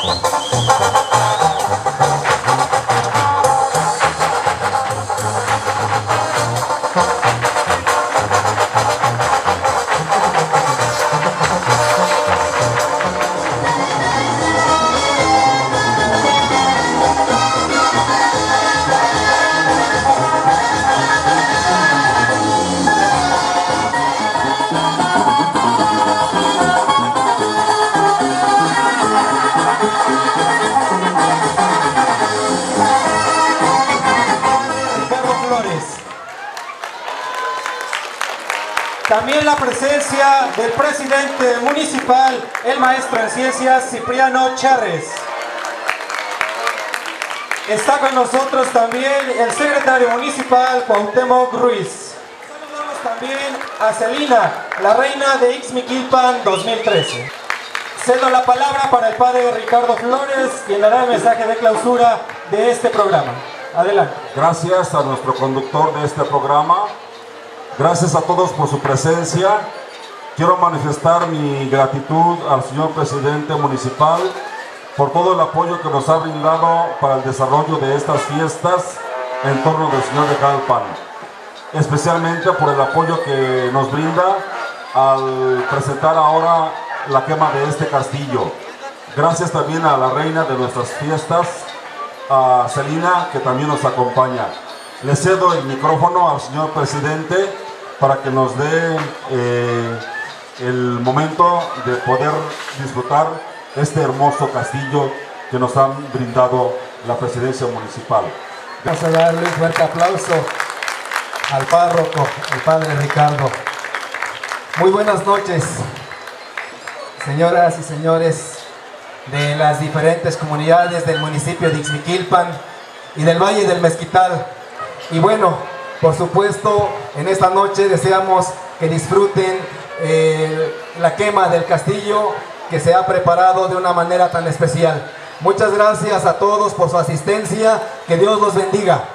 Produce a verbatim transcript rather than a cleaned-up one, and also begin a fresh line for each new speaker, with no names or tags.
También la presencia del presidente municipal, el maestro en ciencias Cipriano Charres. Está con nosotros también el secretario municipal Cuauhtémoc Ruiz. Saludamos también a Celina, la reina de Ixmiquilpan dos mil trece. Cedo la palabra para el padre Ricardo Flores, quien dará el mensaje de clausura de este programa. Adelante.
Gracias a nuestro conductor de este programa. Gracias a todos por su presencia. Quiero manifestar mi gratitud al señor presidente municipal por todo el apoyo que nos ha brindado para el desarrollo de estas fiestas en torno del señor de Jalpan. Especialmente por el apoyo que nos brinda al presentar ahora la quema de este castillo. Gracias también a la reina de nuestras fiestas, a Celina, que también nos acompaña. Le cedo el micrófono al señor presidente para que nos dé eh, el momento de poder disfrutar este hermoso castillo que nos han brindado la presidencia municipal.
Vamos a darle un fuerte aplauso al párroco, el padre Ricardo. Muy buenas noches, señoras y señores de las diferentes comunidades del municipio de Ixmiquilpan y del Valle del Mezquital. Y bueno, por supuesto, en esta noche deseamos que disfruten eh, la quema del castillo que se ha preparado de una manera tan especial. Muchas gracias a todos por su asistencia, que Dios los bendiga.